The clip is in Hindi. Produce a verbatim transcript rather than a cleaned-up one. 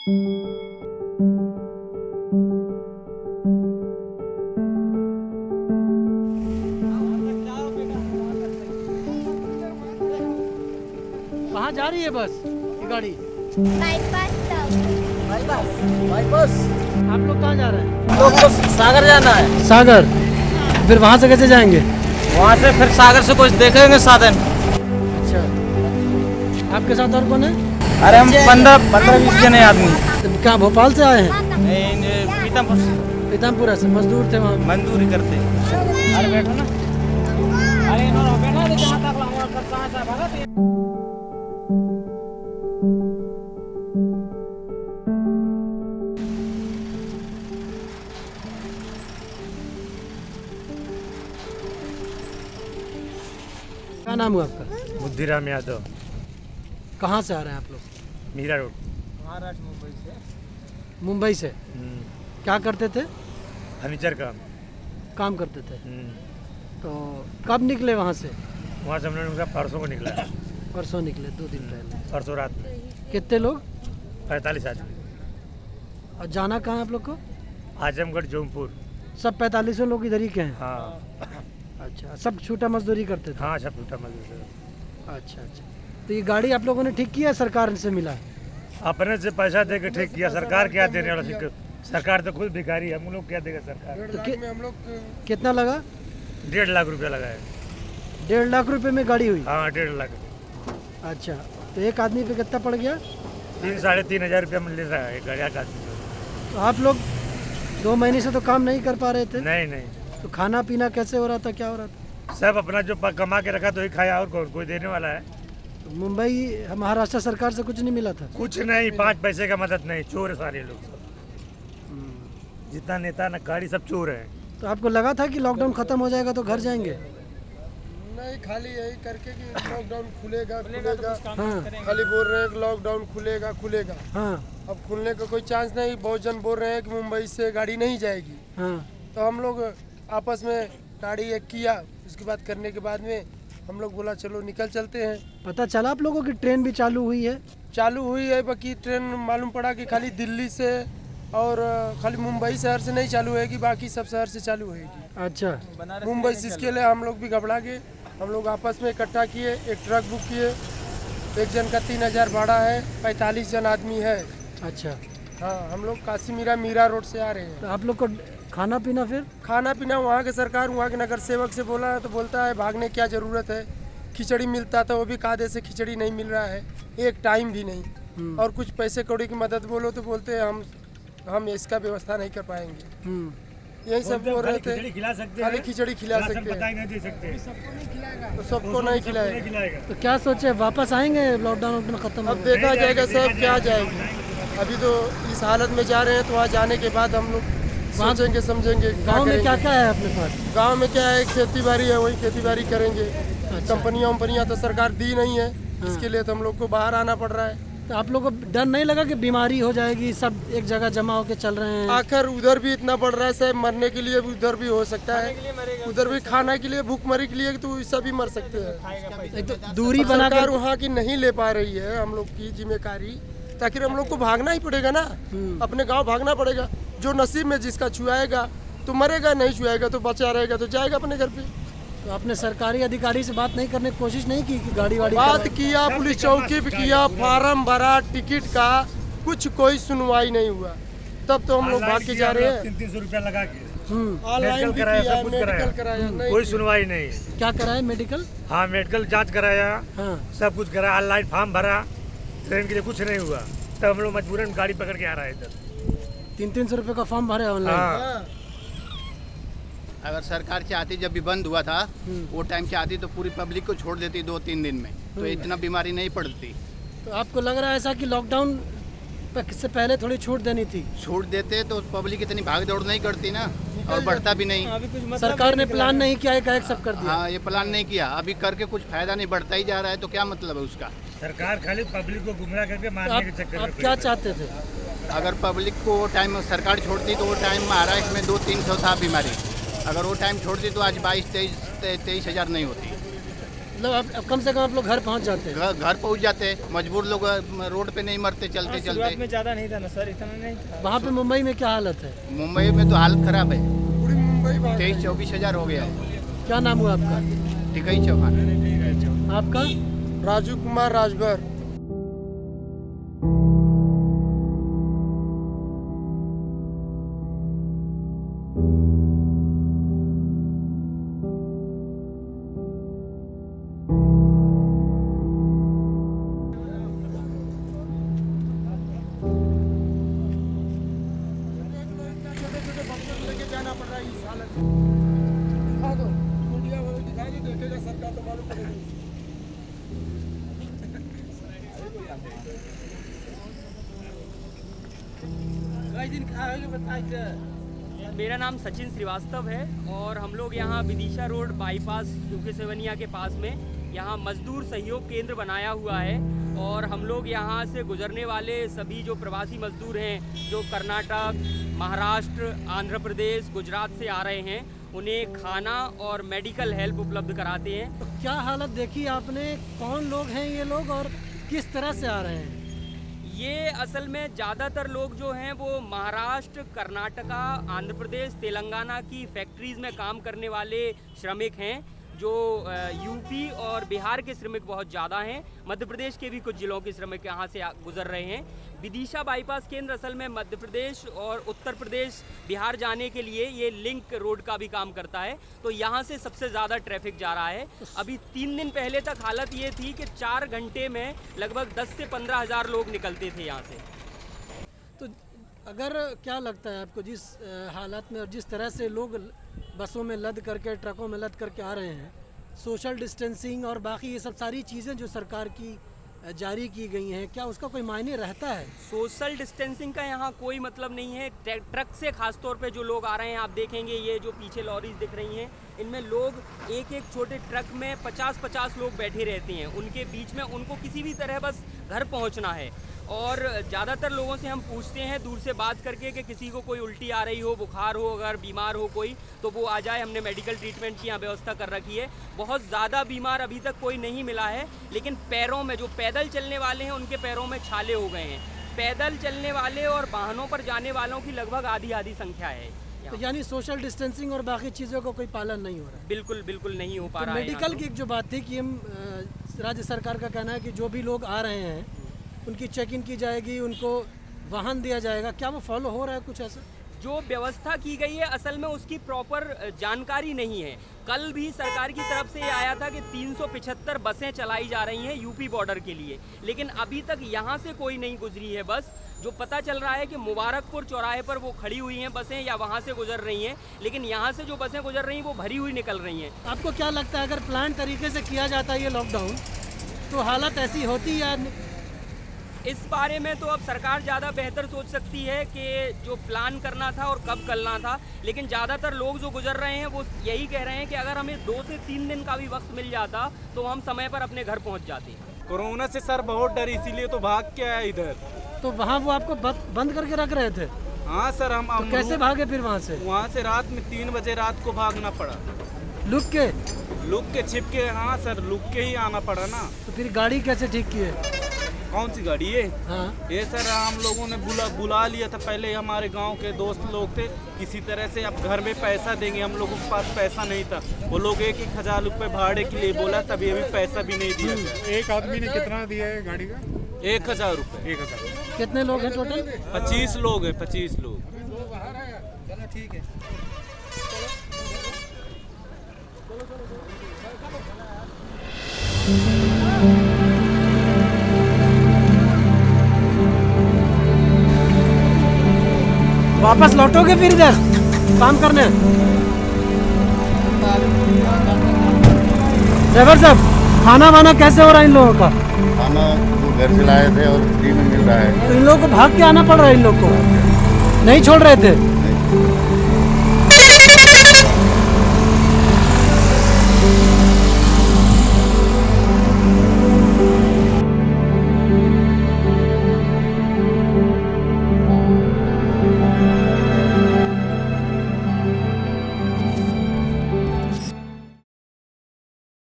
कहाँ जा रही है बस ये गाड़ी? Bypass bypass bypass. आप लोग कहाँ जा रहे हैं? लोग को सागर जाना है। सागर? फिर वहाँ से कैसे जाएंगे? वहाँ से फिर सागर से कुछ देखेंगे साधन। अच्छा, आपके साथ और कौन है? अरे हम पंद्रह पंद्रह बीस जने आदमी। तो क्या भोपाल से आए हैं? नहीं, पीतमपुर से। पीतमपुरा से मजदूर थे वहाँ? मजदूरी करते। अरे बैठो ना। अरे इन्होंने बैठा तो जहाँ तक लाऊंगा सब कहाँ से भागा। क्या नाम हुआ आपका? बुद्धिराम यादव। कहाँ से आ रहे हैं आप लोग? मीरा रोड। महाराष्ट्र मुंबई से। मुंबई से? क्या करते थे? फर्नीचर काम काम करते थे। तो कब निकले वहाँ से? वहाँ से हम लोगों का परसों को निकला है। परसों निकले, दो दिन पहले। परसों रात में कितने लोग? पैंतालीस आदमी। और जाना कहाँ है आप लोग को? आजमगढ़ जौनपुर। सब पैंतालीसों लोग इधर ही के हैं? हाँ अच्छा, सब छूटा मजदूरी करते थे? हाँ, सब टूटा मजदूर। अच्छा अच्छा। तो ये गाड़ी आप लोगों ने ठीक किया, सरकार से मिला? अपने से पैसा दे के ठीक किया। सरकार क्या देने वाला? सिर्फ सरकार तो खुद भिखारी है। हम लोग क्या देगा सरकार? तो कि, कितना लगा? डेढ़ लाख रुपया लगा है। डेढ़ लाख रुपए में गाड़ी हुई? हाँ, डेढ़ लाख। अच्छा, तो एक आदमी पे कितना पड़ गया? तीन साढ़े तीन हजार रुपया मिल रहा है गाड़ी का आदमी। तो आप लोग दो महीने से तो काम नहीं कर पा रहे थे? नहीं नहीं, तो खाना पीना कैसे हो रहा था, क्या हो रहा था? सब अपना जो कमा के रखा तो ही खाया। और कौन कोई देने वाला है? तो मुंबई महाराष्ट्र सरकार से कुछ नहीं मिला था? कुछ नहीं, पाँच पैसे का मदद नहीं। चोर है सारे लोग। जितना नेता न गाड़ी सब चोर है। तो आपको लगा था कि लॉकडाउन खत्म हो जाएगा तो घर जाएंगे? नहीं, खाली यही करके कि लॉकडाउन खुलेगा खुलेगा। हाँ खाली बोल रहे हैं कि लॉकडाउन खुलेगा खुलेगा। हाँ अब खुलने का कोई चांस नहीं। बहुत जन बोल रहे हैं कि मुंबई से गाड़ी नहीं जाएगी। हाँ। तो हम लोग आपस में गाड़ी एक किया। उसके बाद करने के बाद में हम लोग बोला चलो निकल चलते हैं। पता चला आप लोगों की ट्रेन भी चालू हुई है? चालू हुई है, बाकी ट्रेन मालूम पड़ा कि खाली दिल्ली से और खाली मुंबई शहर से नहीं चालू होगी, बाकी सब शहर से चालू होगी। अच्छा, मुंबई से। इसके लिए हम लोग भी घबरा गए। हम लोग आपस में इकट्ठा किए, एक ट्रक बुक किए। एक जन का तीन हजार भाड़ा है, पैंतालीस जन आदमी है। अच्छा। हाँ, हम लोग काशी मीरा मीरा रोड से आ रहे हैं। तो आप लोग को खाना पीना फिर? खाना पीना वहाँ के सरकार, वहाँ के नगर सेवक से बोला है तो बोलता है भागने क्या ज़रूरत है। खिचड़ी मिलता था, वो भी कायदे से खिचड़ी नहीं मिल रहा है, एक टाइम भी नहीं। और कुछ पैसे कौड़ी की मदद बोलो तो बोलते हैं हम हम इसका व्यवस्था नहीं कर पाएंगे। यही सब बोल रहे थे। खिला सकते खाली खिचड़ी खिला सकते हैं, नहीं दे सकते। तो सबको नहीं खिलाएगा। तो क्या सोचे, वापस आएंगे लॉकडाउन वॉकडाउन खत्म? अब देखा जाएगा सब क्या जाएगी। अभी तो इस हालत में जा रहे हैं, तो वहाँ जाने के बाद हम लोग सोचेंगे समझेंगे। गाँव में क्या क्या है अपने पास? गांव में क्या है, खेती बाड़ी है, वही खेती बाड़ी करेंगे। कंपनियां वंपनियां तो सरकार दी नहीं है। इसके लिए तो हम लोग को बाहर आना पड़ रहा है। तो आप लोग को डर नहीं लगा कि बीमारी हो जाएगी, सब एक जगह जमा होके चल रहे हैं? आखिर उधर भी इतना बढ़ रहा है, सब मरने के लिए भी उधर भी हो सकता है, उधर भी खाना के लिए भूखमरी के लिए तो ऐसा भी मर सकते हैं। एक तो दूरी बना सरकार वहाँ की नहीं ले पा रही है हम लोग की जिम्मेदारी। ताकि हम लोग को भागना ही पड़ेगा ना, अपने गाँव भागना पड़ेगा। जो नसीब में जिसका छुआएगा तो मरेगा, नहीं छुआएगा तो बचा रहेगा तो जाएगा अपने घर पे। तो आपने सरकारी अधिकारी से बात नहीं करने की कोशिश नहीं की कि गाड़ी वाड़ी? बात किया, पुलिस चौकी पे किया, फार्म भरा टिकट का, कुछ कोई सुनवाई नहीं हुआ। तब तो हम लोग भाग के जा रहे हैं। तीन तीन सौ रुपया लगा के ऑनलाइन भी कराया, किया, सब कुछ मेडिकल कराया, नहीं कोई सुनवाई नहीं। क्या कराया? मेडिकल? हाँ, मेडिकल जांच कराया। हाँ, सब कुछ कराया, ऑनलाइन फॉर्म भरा। ट्रेन के लिए कुछ नहीं हुआ, तब हम लोग मजबूरन गाड़ी पकड़ के आ रहे हैं इधर। तीन तीन सौ रुपये का फॉर्म भरे ऑनलाइन? हाँ। अगर सरकार चाहती, जब भी बंद हुआ था वो टाइम चाहती तो पूरी पब्लिक को छोड़ देती दो तीन दिन में, तो इतना बीमारी नहीं पड़ती। तो आपको लग रहा है ऐसा कि लॉकडाउन से पहले थोड़ी छूट देनी थी? छूट देते तो पब्लिक इतनी भाग दौड़ नहीं करती ना, और बढ़ता भी नहीं। सरकार ने प्लान नहीं किया है, एक सब कर दिया। हाँ, ये प्लान नहीं किया, अभी करके कुछ फायदा नहीं, बढ़ता ही जा रहा है, तो क्या मतलब है उसका? सरकार खाली पब्लिक को गुमराह करके मारने के चक्कर में। आप क्या चाहते थे? अगर पब्लिक को वो टाइम सरकार छोड़ती तो वो टाइम महाराष्ट्र में दो तीन सौ था बीमारी। अगर वो टाइम छोड़ती तो आज बाईस तेईस तेईस हजार नहीं होती। मतलब अब अब कम से कम आप लोग घर पहुंच जाते हैं। घर घर पहुंच जाते, मजबूर लोग रोड पे नहीं मरते चलते चलते। शुरुआत में ज़्यादा नहीं था ना सर, इतना नहीं था। वहाँ पे मुंबई में क्या हालत है? मुंबई में तो हालत खराब है, पूरी मुंबई भाग तेईस गई। चौबीस हजार हो गया है। क्या नाम हुआ आपका? टिकई चौहान। आपका? राजू कुमार राजभर। जाना पड़ रहा है इस हालत में। दिखा दो, मीडिया वाले दिखाई नहीं देखेगा, सरकार तो मालूम पड़ेगी। मेरा नाम सचिन श्रीवास्तव है और हम लोग यहाँ विदिशा रोड बाईपास यूके सेवनिया के पास में यहाँ मजदूर सहयोग केंद्र बनाया हुआ है और हम लोग यहाँ से गुजरने वाले सभी जो प्रवासी मजदूर हैं जो कर्नाटक, महाराष्ट्र, आंध्र प्रदेश, गुजरात से आ रहे हैं, उन्हें खाना और मेडिकल हेल्प उपलब्ध कराते हैं। तो क्या हालत देखी आपने? कौन लोग हैं ये लोग और किस तरह से आ रहे हैं? ये असल में ज़्यादातर लोग जो हैं वो महाराष्ट्र, कर्नाटका, आंध्र प्रदेश, तेलंगाना की फैक्ट्रीज़ में काम करने वाले श्रमिक हैं। जो यूपी और बिहार के श्रमिक बहुत ज़्यादा हैं। मध्य प्रदेश के भी कुछ ज़िलों के श्रमिक यहाँ से गुजर रहे हैं। विदिशा बाईपास केंद्र असल में मध्य प्रदेश और उत्तर प्रदेश, बिहार जाने के लिए ये लिंक रोड का भी काम करता है, तो यहाँ से सबसे ज़्यादा ट्रैफिक जा रहा है। अभी तीन दिन पहले तक हालत ये थी कि चार घंटे में लगभग दस से पंद्रह हज़ार लोग निकलते थे यहाँ से। तो अगर क्या लगता है आपको, जिस हालत में और जिस तरह से लोग बसों में लद करके, ट्रकों में लद करके आ रहे हैं, सोशल डिस्टेंसिंग और बाकी ये सब सारी चीज़ें जो सरकार की जारी की गई हैं, क्या उसका कोई मायने रहता है? सोशल डिस्टेंसिंग का यहाँ कोई मतलब नहीं है। ट्रक से खास तौर पे जो लोग आ रहे हैं, आप देखेंगे ये जो पीछे लॉरीज दिख रही हैं, इनमें लोग एक एक छोटे ट्रक में पचास पचास लोग बैठे रहते हैं। उनके बीच में उनको किसी भी तरह बस घर पहुँचना है। और ज़्यादातर लोगों से हम पूछते हैं दूर से बात करके कि किसी को कोई उल्टी आ रही हो, बुखार हो, अगर बीमार हो कोई, तो वो आ जाए। हमने मेडिकल ट्रीटमेंट की यहाँ व्यवस्था कर रखी है। बहुत ज़्यादा बीमार अभी तक कोई नहीं मिला है, लेकिन पैरों में जो पैदल चलने वाले हैं उनके पैरों में छाले हो गए हैं। पैदल चलने वाले और वाहनों पर जाने वालों की लगभग आधी आधी संख्या है। तो यानी सोशल डिस्टेंसिंग और बाकी चीज़ों का कोई पालन नहीं हो रहा है? बिल्कुल बिल्कुल नहीं हो पा तो रहा है। मेडिकल की एक जो बात थी कि हम राज्य सरकार का कहना है कि जो भी लोग आ रहे हैं उनकी चेक इन की जाएगी, उनको वाहन दिया जाएगा, क्या वो फॉलो हो रहा है कुछ ऐसा? जो व्यवस्था की गई है असल में उसकी प्रॉपर जानकारी नहीं है। कल भी सरकार की तरफ से ये आया था कि तीन सौ पचहत्तर बसें चलाई जा रही हैं यूपी बॉर्डर के लिए, लेकिन अभी तक यहाँ से कोई नहीं गुजरी है बस। जो पता चल रहा है कि मुबारकपुर चौराहे पर वो खड़ी हुई हैं बसें या वहाँ से गुजर रही हैं, लेकिन यहाँ से जो बसें गुजर रही हैं वो भरी हुई निकल रही हैं। आपको क्या लगता है, अगर प्लान तरीके से किया जाता है ये लॉकडाउन, तो हालत ऐसी होती या? इस बारे में तो अब सरकार ज़्यादा बेहतर सोच सकती है कि जो प्लान करना था और कब करना था, लेकिन ज़्यादातर लोग जो गुजर रहे हैं वो यही कह रहे हैं कि अगर हमें दो से तीन दिन का भी वक्त मिल जाता तो हम समय पर अपने घर पहुंच जाते। कोरोना से सर बहुत डर, इसीलिए तो भाग के आया इधर। तो वहाँ वो आपको बंद करके रख रहे थे? हाँ सर। हम तो कैसे भागे फिर वहाँ से? वहाँ से रात में तीन बजे रात को भागना पड़ा। लुक के लुक के छिप के? हाँ सर, लुक के ही आना पड़ा ना। तो फिर गाड़ी कैसे ठीक की है? कौन सी गाड़ी है? हाँ ये सर हम लोगों ने बुला बुला लिया था। पहले हमारे गांव के दोस्त लोग थे, किसी तरह से अब घर में पैसा देंगे, हम लोगों के पास पैसा नहीं था। वो लोग एक एक हजार रुपये भाड़े के लिए बोला, तभी अभी पैसा भी नहीं दिया गया। एक आदमी ने कितना दिया है गाड़ी का? एक हजार रुपये। एक हजार। कितने लोग हैं टोटल? पच्चीस लोग हैं, पच्चीस लोग। चलो ठीक है। वापस लौटोगे फिर इधर काम करने? ड्राइवर साहब, खाना वाना कैसे हो रहा है इन लोगों का? खाना घर से लाए थे और फ्री में मिल रहा है। तो इन लोगों को भाग के आना पड़ रहा है? इन लोगों को नहीं छोड़ रहे थे?